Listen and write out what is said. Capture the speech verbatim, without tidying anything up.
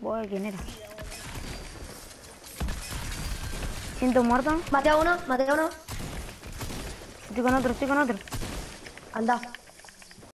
Boy, ¿quién era? Siento muerto. Maté a uno, maté a uno. Estoy con otro, estoy con otro. Anda.